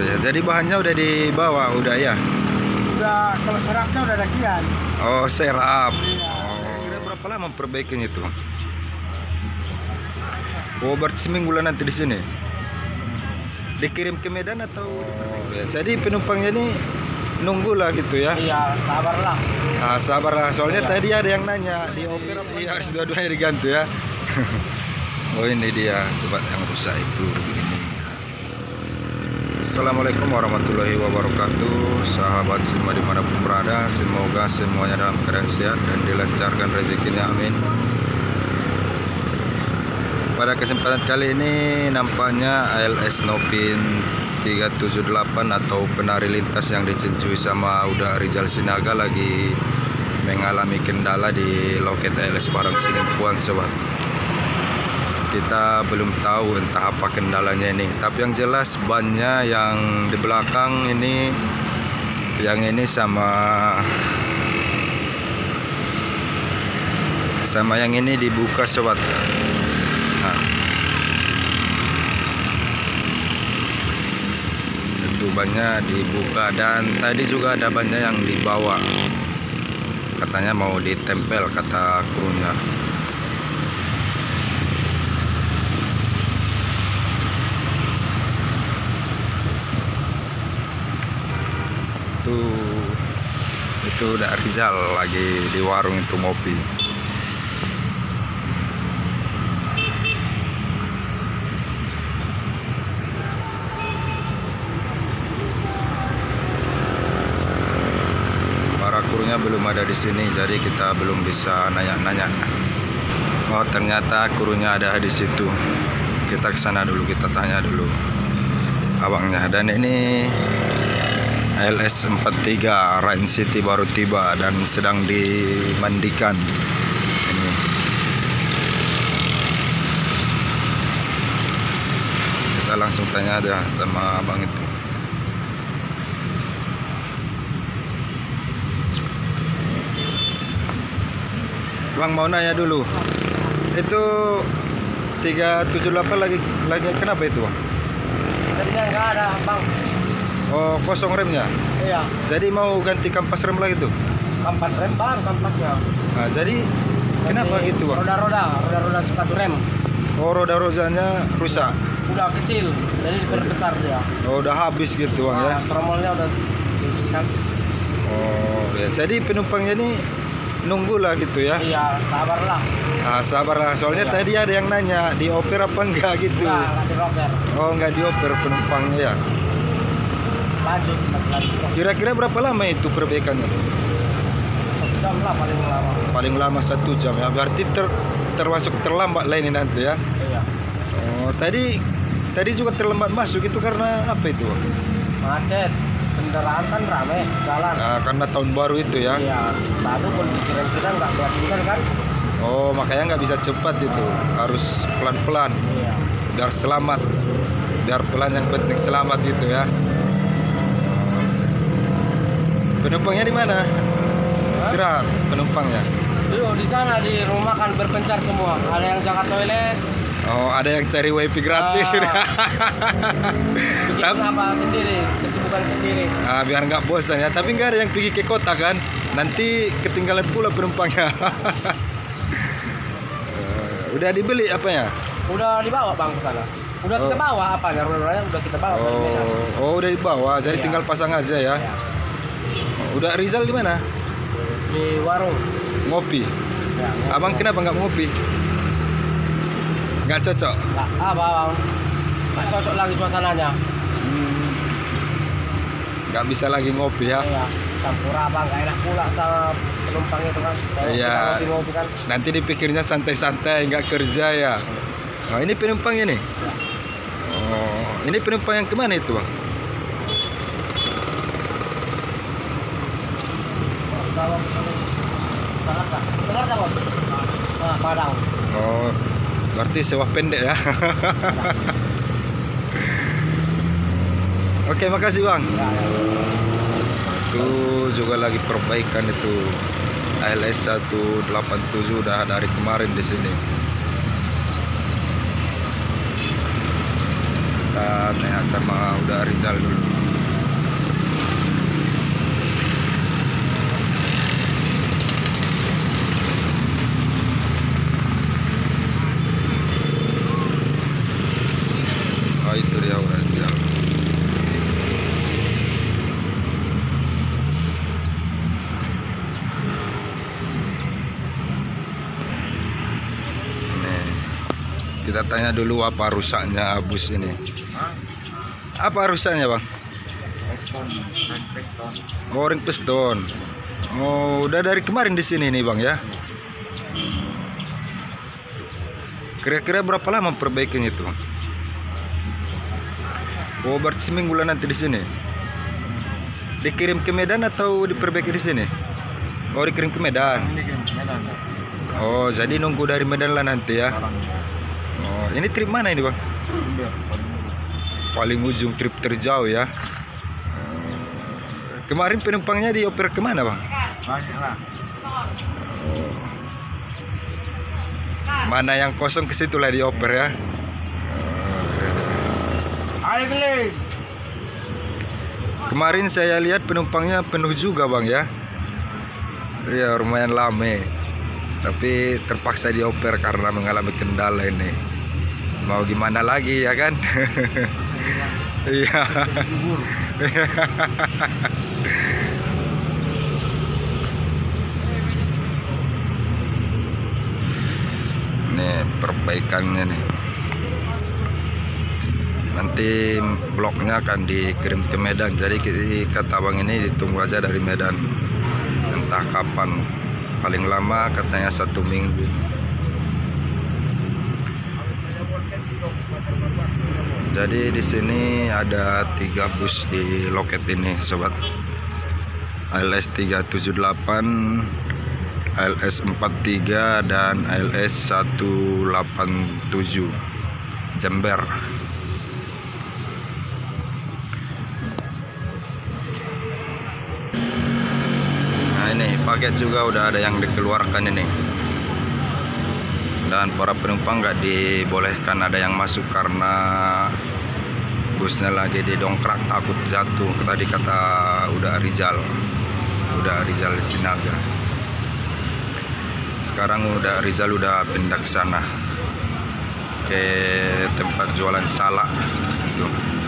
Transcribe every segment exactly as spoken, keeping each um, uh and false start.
ya. Jadi bahannya udah dibawa, udah ya? Udah, kalau serapnya udah lakian. Oh, serap. Iya. Oh, kira berapa lama perbaikan itu? Oh, berarti semingguan nanti di sini. Dikirim ke Medan atau? Oh, ya. Jadi penumpangnya ini nunggu lah gitu ya? Iya, sabarlah. Ah, sabarlah. Soalnya Iya. tadi ada yang nanya di oper apa? Iya, harus dua-duanya diganti ya. Oh, ini dia sobat yang rusak itu. Assalamualaikum warahmatullahi wabarakatuh. Sahabat semua dimanapun berada, semoga semuanya dalam keadaan sehat dan dilancarkan rezekinya, amin. Pada kesempatan kali ini nampaknya A L S Nopin tiga tujuh delapan atau penari lintas yang dicincui sama Uda Rizal Sinaga lagi mengalami kendala di loket A L S Parang Sinimpuan, sobat. Kita belum tahu entah apa kendalanya ini, tapi yang jelas bannya yang di belakang ini, yang ini sama sama yang ini dibuka, sobat. Nah, itu bannya dibuka dan tadi juga ada bannya yang dibawa, katanya mau ditempel kata krunya. Itu itu udah Rizal lagi di warung itu ngopi. Para krunya belum ada di sini, jadi kita belum bisa nanya-nanya. Oh, ternyata krunya ada di situ. Kita ke sana dulu, kita tanya dulu abangnya. Dan ini A L S empat tiga Rain City baru tiba dan sedang dimandikan. Ini. Kita langsung tanya aja sama abang itu. Bang, mau nanya dulu. Itu tiga tujuh delapan lagi lagi kenapa itu, Bang? Remnya nggak ada, Bang. Oh, kosong remnya. Iya. Jadi mau ganti kampas rem lagi tuh. Kampas rem, Bang, kampasnya. Nah, jadi kenapa Ganti gitu, Bang? Roda-roda, roda-roda sepatu rem. Oh, roda-rodanya rusak. Udah kecil, jadi diperbesar dia. Oh, udah habis gitu, Bang, ya. Nah, tromolnya udah dihabiskan. Oh, ya. Jadi penumpangnya ini nunggu lah gitu ya. Iya, sabarlah. Ah, sabarlah. Soalnya Iya. tadi ada yang nanya di oper apa enggak gitu. Enggak, nggak di rocker. Oh, enggak dioper penumpangnya ya. Lanjut, masih lanjut. Kira-kira berapa lama itu perbaikannya? Satu jam lah paling lama. Paling lama satu jam ya. Berarti ter, termasuk terlambat lah ini nanti ya. Iya. Oh, tadi tadi juga terlambat masuk itu karena apa itu, Bang? Macet. Kendaraan kan rame jalan. Nah, karena tahun baru itu ya. Iya. Satu kondisi rem kita nggak meyakinkan kan. Oh, makanya nggak bisa cepat itu. Harus pelan-pelan Iya. biar selamat. Biar pelan, yang penting selamat gitu ya. Penumpangnya di mana? Istirahat penumpangnya. Dulu di sana di rumah kan berpencar semua. Ada yang jaga toilet. Oh, ada yang cari wifi gratis. Ah. Tapi Bikin apa sendiri, kesibukan sendiri. ah, biar nggak bosan ya. Tapi nggak ada yang pergi ke kota kan? Nanti ketinggalan pula penumpangnya. Eh, Udah dibeli apanya? Udah dibawa, Bang, ke sana. Udah kita Oh. bawa apanya, roda-rodanya udah kita bawa dari Medan. Oh, oh udah dibawa. Jadi Iya. tinggal pasang aja ya. Iya. Udah Rizal di mana? Di warung. Ngopi. Ya, Abang kenapa nggak ngopi? Nggak cocok. Nggak apa, Bang. Nggak cocok lagi suasananya. Hmm. Nggak bisa lagi ngopi ya. Iya. Campur apa, nggak enak pula sama penumpang itu kan. Kalau Iya. kita ngopi-ngopi kan. Nanti dipikirnya santai-santai, nggak kerja ya. Nah, ini penumpangnya nih. Ya. Oh, ini penumpang yang kemana itu, Bang? Kalau Jakarta, Jakarta, Bang. Nah, Padang. Oh, berarti sewa pendek ya. Oke, makasih, Bang. Ya, ya. Itu juga lagi perbaikan itu A L S seratus delapan puluh tujuh udah dari kemarin di sini. Kita tanya sama Uda Rizal dulu. Kita tanya dulu apa rusaknya bus ini. Apa rusaknya, Bang? Piston, ring piston. Oh, ring piston. Oh, udah dari kemarin di sini nih, Bang ya. Kira-kira berapa lama perbaikannya itu? Oh, berarti seminggu lah nanti di sini. Dikirim ke Medan atau diperbaiki di sini? Oh, dikirim ke Medan. Oh, jadi nunggu dari Medan lah nanti ya. Oh, ini trip mana ini, Bang? Paling ujung, trip terjauh ya. Kemarin penumpangnya dioper kemana, Bang? Banyak lah. Mana yang kosong ke situ lah dioper ya. Ayo keliling. Kemarin saya lihat penumpangnya penuh juga, Bang ya. Iya, lumayan lame. Tapi terpaksa dioper karena mengalami kendala ini. Mau gimana lagi ya kan? Iya. Nih perbaikannya nih. Nanti bloknya akan dikirim ke Medan. Jadi kata Bang ini ditunggu aja dari Medan. Entah kapan. Paling lama katanya satu minggu. Jadi di sini ada tiga bus di loket ini, sobat. A L S tiga tujuh delapan, A L S empat tiga dan A L S satu delapan tujuh Jember. Nah ini paket juga udah ada yang dikeluarkan ini. Dan para penumpang nggak dibolehkan ada yang masuk karena busnya lagi didongkrak takut jatuh. Tadi kata udah Rizal, udah Rizal Sinaga. Sekarang udah Rizal udah pindah ke sana, ke tempat jualan salak. Tuh.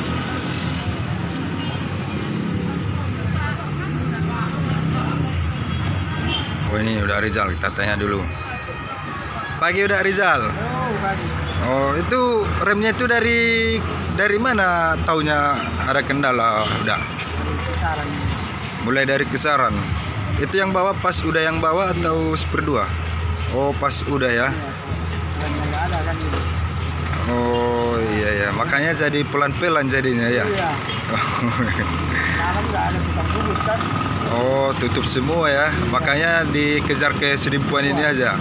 Oh ini udah Rizal, kita tanya dulu. Pagi udah Rizal. Oh itu remnya itu dari dari mana taunya ada kendala udah? Mulai dari Kisaran. Itu yang bawa pas udah yang bawa atau seperdua? Oh pas udah ya. Oh iya ya, makanya jadi pelan-pelan jadinya ya. Oh tutup semua ya, makanya dikejar ke Sedimpuan ini aja.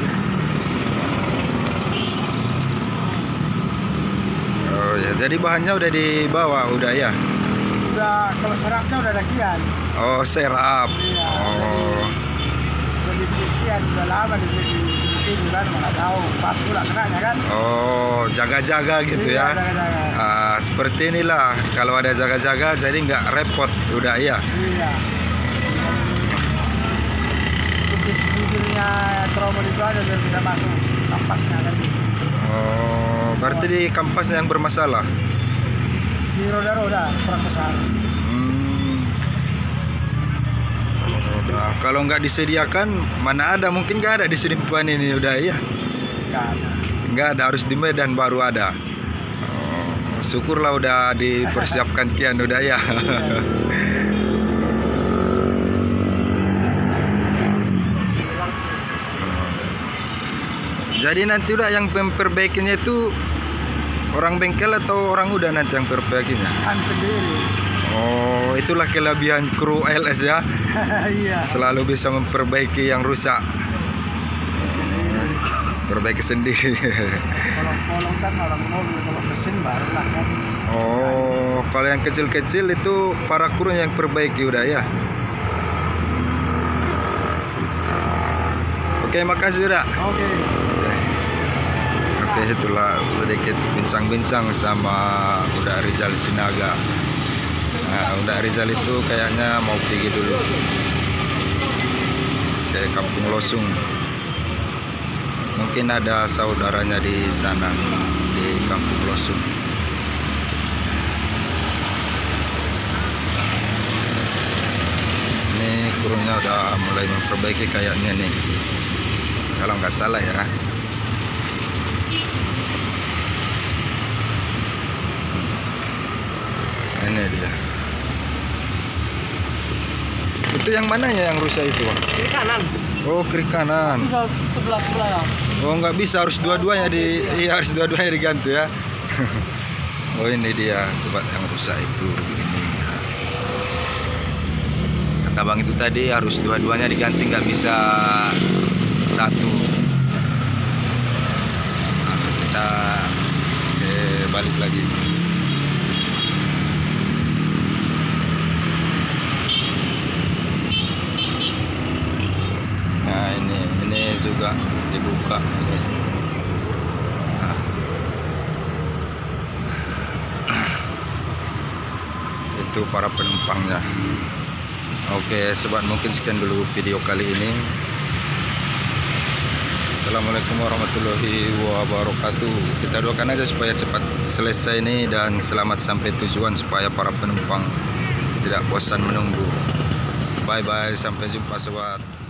Oh ya, jadi bahannya udah dibawa udah ya. Udah, kalau serapnya udah lakian. Oh serap. Iya, Oh. Jadi lakian udah lama di sini kan, nggak tahu pas pula kenanya kan. Oh jaga-jaga gitu Iya, ya. jaga-jaga. Ah, seperti inilah kalau ada jaga-jaga jadi nggak repot udah ya. Iya. Bibirnya tromol itu aja biar bisa masuk kampasnya kan. Oh berarti di kampasnya yang bermasalah. Di roda-roda kurang besar. Hmm. Roda. Kalau nggak disediakan mana ada, mungkin nggak ada di Sedimpuan ini udah ya. Nggak ada. Nggak ada, harus di Medan baru ada. Oh, syukurlah udah dipersiapkan kian udah ya. Jadi nanti udah yang memperbaikinya itu orang bengkel atau orang udah nanti yang perbaikinya? Kan sendiri. Oh, itulah kelebihan kru A L S ya. Iya. Selalu bisa memperbaiki yang rusak. Perbaiki sendiri. Kolong-kolong kan orang mobil, kalau mesin baru lah kan. Oh, kalau yang kecil-kecil itu para kru yang perbaiki udah ya. Oke, makasih udah. Oke. Oke, itulah sedikit bincang-bincang sama udah Rizal Sinaga. Nah, udah Rizal itu kayaknya mau pergi dulu ke Kampung Losung. Mungkin ada saudaranya di sana di Kampung Losung. Ini krunya udah mulai memperbaiki kayaknya nih, kalau nggak salah ya. Ini dia. Itu yang mana ya yang rusak itu? Kiri kanan. Oh, kiri kanan. Bisa sebelah sebelah ya. Oh, nggak bisa, harus dua-duanya di iya, harus dua-duanya diganti ya. Oh, ini dia sobat yang rusak itu. Ini. Kata bang itu tadi harus dua-duanya diganti, nggak bisa satu. Nah, kita eh, balik lagi. Nah, ini ini juga dibuka ini. Nah. Itu para penumpangnya. Oke, sobat, mungkin sekian dulu video kali ini. Assalamualaikum warahmatullahi wabarakatuh. Kita doakan aja supaya cepat selesai ini dan selamat sampai tujuan, supaya para penumpang tidak bosan menunggu. Bye bye, sampai jumpa sobat.